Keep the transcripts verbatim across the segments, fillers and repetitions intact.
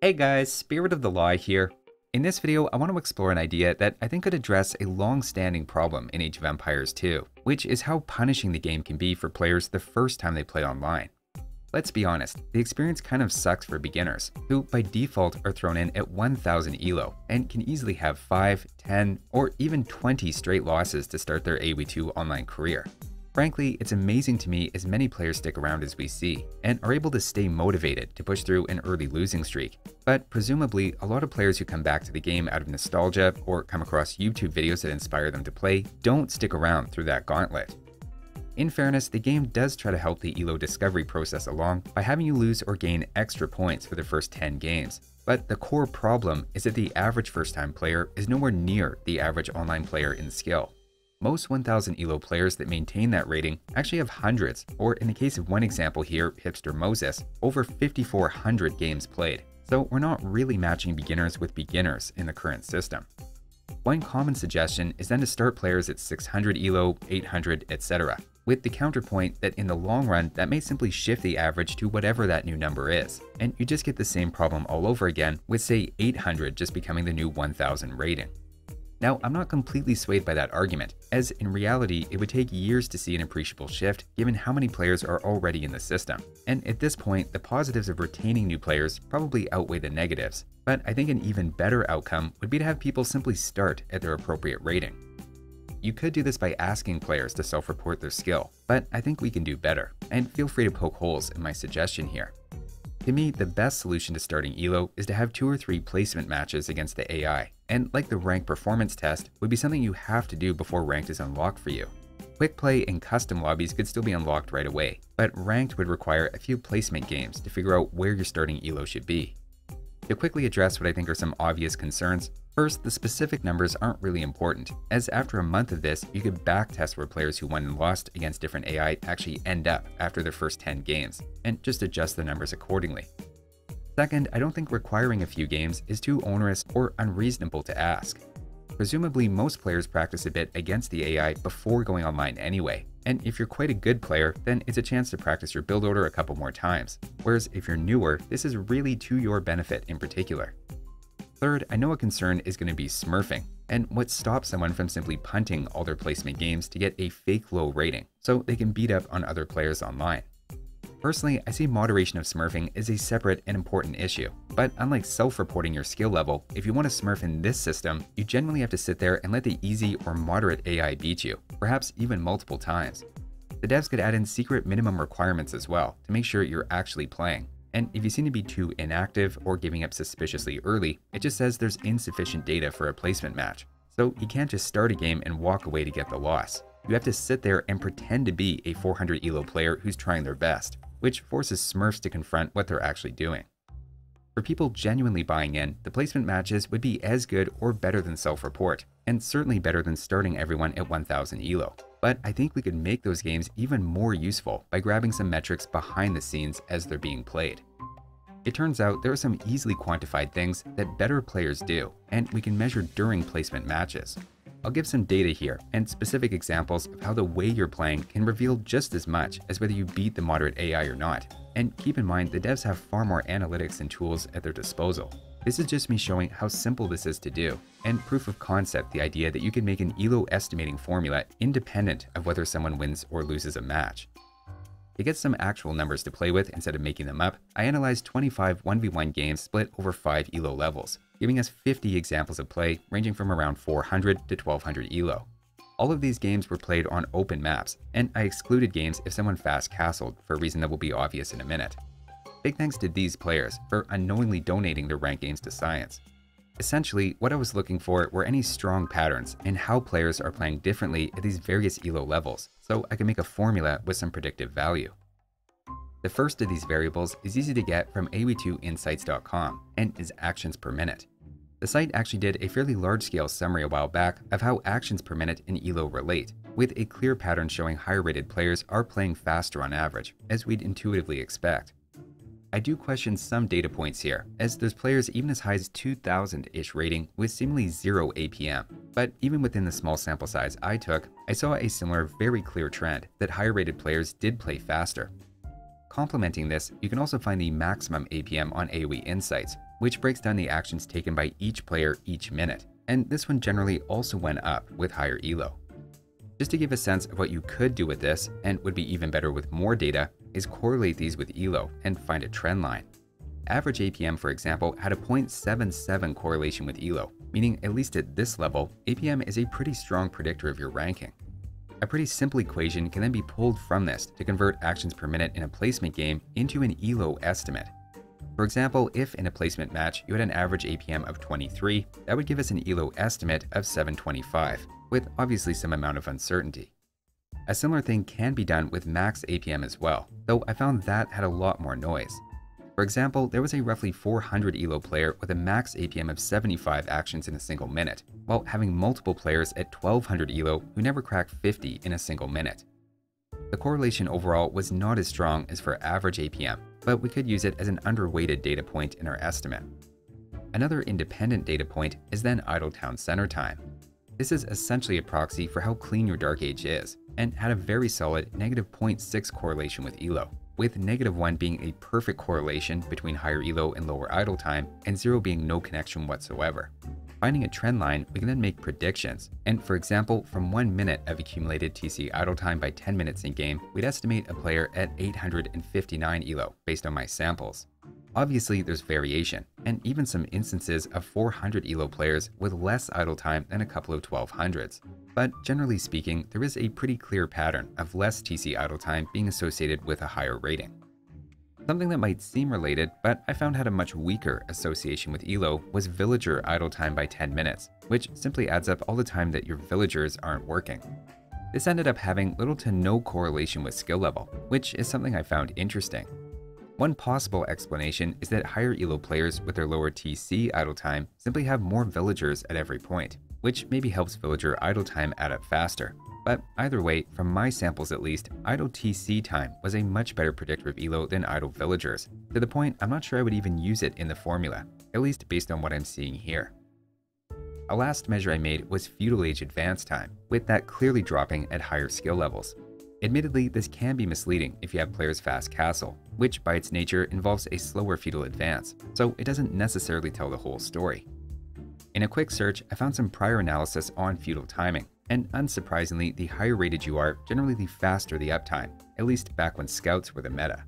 Hey guys, Spirit of the Law here. In this video, I want to explore an idea that I think could address a long-standing problem in Age of Empires two, which is how punishing the game can be for players the first time they play online. Let's be honest, the experience kind of sucks for beginners, who by default are thrown in at one thousand E L O and can easily have five, ten, or even twenty straight losses to start their A O E two online career. Frankly, it's amazing to me as many players stick around as we see, and are able to stay motivated to push through an early losing streak. But presumably, a lot of players who come back to the game out of nostalgia or come across YouTube videos that inspire them to play don't stick around through that gauntlet. In fairness, the game does try to help the E L O discovery process along by having you lose or gain extra points for the first ten games. But the core problem is that the average first-time player is nowhere near the average online player in skill. Most one thousand E L O players that maintain that rating actually have hundreds, or in the case of one example here, Hipster Moses, over fifty-four hundred games played. So we're not really matching beginners with beginners in the current system. One common suggestion is then to start players at six hundred E L O, eight hundred, et cetera, with the counterpoint that in the long run that may simply shift the average to whatever that new number is, and you just get the same problem all over again with say eight hundred just becoming the new one thousand rating. Now, I'm not completely swayed by that argument, as in reality, it would take years to see an appreciable shift given how many players are already in the system. And at this point, the positives of retaining new players probably outweigh the negatives. But I think an even better outcome would be to have people simply start at their appropriate rating. You could do this by asking players to self-report their skill, but I think we can do better, and feel free to poke holes in my suggestion here. To me, the best solution to starting E L O is to have two or three placement matches against the A I, and like the ranked performance test, would be something you have to do before ranked is unlocked for you. Quick play and custom lobbies could still be unlocked right away, but ranked would require a few placement games to figure out where your starting E L O should be. To quickly address what I think are some obvious concerns, first, the specific numbers aren't really important, as after a month of this, you could backtest where players who won and lost against different A I actually end up after their first ten games, and just adjust the numbers accordingly. Second, I don't think requiring a few games is too onerous or unreasonable to ask. Presumably, most players practice a bit against the A I before going online anyway, and if you're quite a good player, then it's a chance to practice your build order a couple more times, whereas if you're newer, this is really to your benefit in particular. Third, I know a concern is going to be smurfing, and what stops someone from simply punting all their placement games to get a fake low rating, so they can beat up on other players online. Personally, I see moderation of smurfing as a separate and important issue, but unlike self-reporting your skill level, if you want to smurf in this system, you generally have to sit there and let the easy or moderate A I beat you, perhaps even multiple times. The devs could add in secret minimum requirements as well to make sure you're actually playing. And if you seem to be too inactive or giving up suspiciously early, it just says there's insufficient data for a placement match. So you can't just start a game and walk away to get the loss. You have to sit there and pretend to be a four hundred E L O player who's trying their best, which forces smurfs to confront what they're actually doing. For people genuinely buying in, the placement matches would be as good or better than self-report, and certainly better than starting everyone at one thousand E L O. But I think we could make those games even more useful by grabbing some metrics behind the scenes as they're being played. It turns out there are some easily quantified things that better players do, and we can measure during placement matches. I'll give some data here and specific examples of how the way you're playing can reveal just as much as whether you beat the moderate A I or not. And keep in mind, the devs have far more analytics and tools at their disposal. This is just me showing how simple this is to do, and proof of concept the idea that you can make an E L O estimating formula independent of whether someone wins or loses a match. To get some actual numbers to play with instead of making them up, I analyzed twenty-five one v one games split over five E L O levels, giving us fifty examples of play ranging from around four hundred to twelve hundred E L O. All of these games were played on open maps, and I excluded games if someone fast-castled for a reason that will be obvious in a minute. Big thanks to these players for unknowingly donating their ranked games to science. Essentially, what I was looking for were any strong patterns in how players are playing differently at these various E L O levels, so I can make a formula with some predictive value. The first of these variables is easy to get from A O E two insights dot com and is actions per minute. The site actually did a fairly large-scale summary a while back of how actions per minute in E L O relate, with a clear pattern showing higher-rated players are playing faster on average, as we'd intuitively expect. I do question some data points here, as there's players even as high as two thousand-ish rating with seemingly zero A P M. But even within the small sample size I took, I saw a similar, very clear trend that higher-rated players did play faster. Complementing this, you can also find the maximum A P M on A O E Insights, which breaks down the actions taken by each player each minute, and this one generally also went up with higher elo. Just to give a sense of what you could do with this, and would be even better with more data, is correlate these with elo and find a trend line. Average A P M, for example, had a zero point seven seven correlation with elo, meaning at least at this level, A P M is a pretty strong predictor of your ranking. A pretty simple equation can then be pulled from this to convert actions per minute in a placement game into an elo estimate. For example, if in a placement match you had an average A P M of twenty-three, that would give us an elo estimate of seven twenty-five, with obviously some amount of uncertainty. A similar thing can be done with max A P M as well, though I found that had a lot more noise. For example, there was a roughly four hundred elo player with a max A P M of seventy-five actions in a single minute, while having multiple players at twelve hundred elo who never cracked fifty in a single minute. The correlation overall was not as strong as for average A P M, but we could use it as an underweighted data point in our estimate. Another independent data point is then idle town center time. This is essentially a proxy for how clean your dark age is, and had a very solid negative zero point six correlation with elo, with negative one being a perfect correlation between higher elo and lower idle time, and zero being no connection whatsoever. Finding a trend line, we can then make predictions, and for example, from one minute of accumulated T C idle time by ten minutes in game, we'd estimate a player at eight hundred fifty-nine elo based on my samples. Obviously, there's variation, and even some instances of four hundred elo players with less idle time than a couple of twelve hundreds. But generally speaking, there is a pretty clear pattern of less T C idle time being associated with a higher rating. Something that might seem related, but I found had a much weaker association with elo, was villager idle time by ten minutes, which simply adds up all the time that your villagers aren't working. This ended up having little to no correlation with skill level, which is something I found interesting. One possible explanation is that higher elo players with their lower T C idle time simply have more villagers at every point, which maybe helps villager idle time add up faster. But either way, from my samples at least, idle T C time was a much better predictor of elo than idle villagers, to the point I'm not sure I would even use it in the formula, at least based on what I'm seeing here. A last measure I made was feudal age advance time, with that clearly dropping at higher skill levels. Admittedly, this can be misleading if you have players fast castle, which by its nature involves a slower feudal advance, so it doesn't necessarily tell the whole story. In a quick search, I found some prior analysis on feudal timing, and unsurprisingly, the higher rated you are, generally the faster the uptime, at least back when scouts were the meta.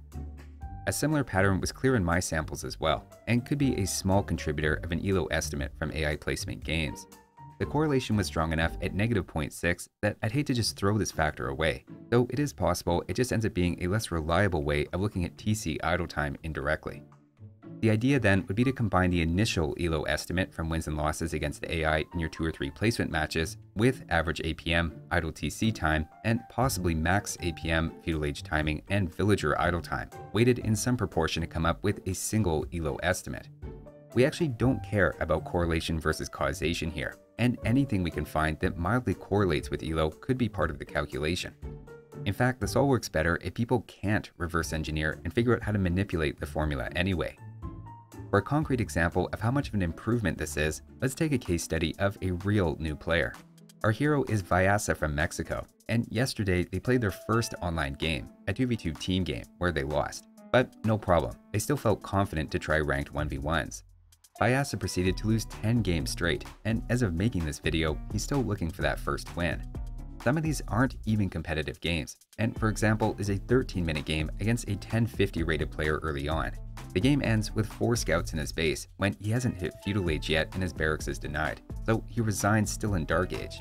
A similar pattern was clear in my samples as well, and could be a small contributor of an elo estimate from A I placement games. The correlation was strong enough at negative zero point six that I'd hate to just throw this factor away, though it is possible it just ends up being a less reliable way of looking at T C idle time indirectly. The idea then would be to combine the initial elo estimate from wins and losses against the A I in your two or three placement matches with average A P M, idle T C time, and possibly max A P M, feudal age timing, and villager idle time, weighted in some proportion to come up with a single elo estimate. We actually don't care about correlation versus causation here, and anything we can find that mildly correlates with elo could be part of the calculation. In fact, this all works better if people can't reverse engineer and figure out how to manipulate the formula anyway. For a concrete example of how much of an improvement this is, let's take a case study of a real new player. Our hero is Vyasa from Mexico, and yesterday they played their first online game, a two v two team game, where they lost. But no problem, they still felt confident to try ranked one v ones. Vyasa proceeded to lose ten games straight, and as of making this video, he's still looking for that first win. Some of these aren't even competitive games, and for example is a thirteen minute game against a ten fifty rated player early on. The game ends with four scouts in his base when he hasn't hit feudal age yet and his barracks is denied, so he resigns still in dark age.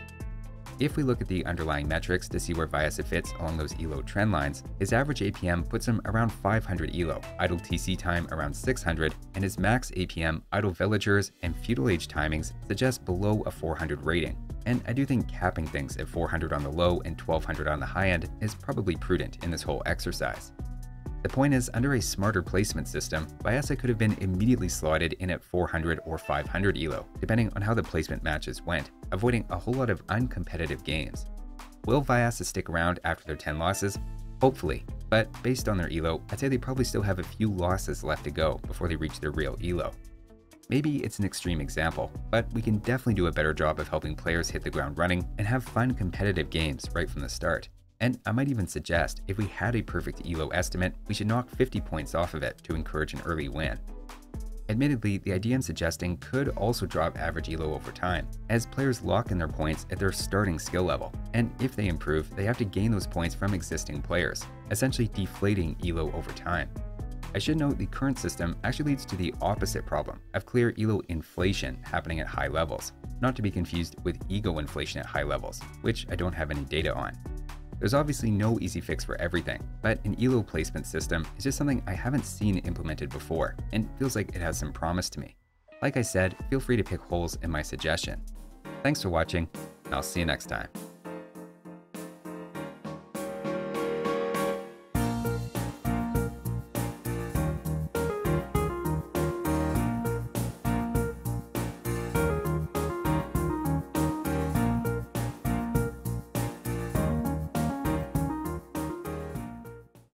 If we look at the underlying metrics to see where Vyasa fits along those elo trend lines, his average A P M puts him around five hundred elo, idle T C time around six hundred, and his max A P M, idle villagers, and feudal age timings suggest below a four hundred rating. And I do think capping things at four hundred on the low and twelve hundred on the high end is probably prudent in this whole exercise. The point is, under a smarter placement system, Vyasa could have been immediately slotted in at four hundred or five hundred elo, depending on how the placement matches went, avoiding a whole lot of uncompetitive games. Will Vyasa stick around after their ten losses? Hopefully, but based on their elo, I'd say they probably still have a few losses left to go before they reach their real elo. Maybe it's an extreme example, but we can definitely do a better job of helping players hit the ground running and have fun competitive games right from the start. And I might even suggest, if we had a perfect elo estimate, we should knock fifty points off of it to encourage an early win. Admittedly, the idea I'm suggesting could also drop average elo over time, as players lock in their points at their starting skill level, and if they improve, they have to gain those points from existing players, essentially deflating elo over time. I should note the current system actually leads to the opposite problem of clear elo inflation happening at high levels, not to be confused with ego inflation at high levels, which I don't have any data on. There's obviously no easy fix for everything, but an elo placement system is just something I haven't seen implemented before and feels like it has some promise to me. Like I said, feel free to pick holes in my suggestion. Thanks for watching, and I'll see you next time.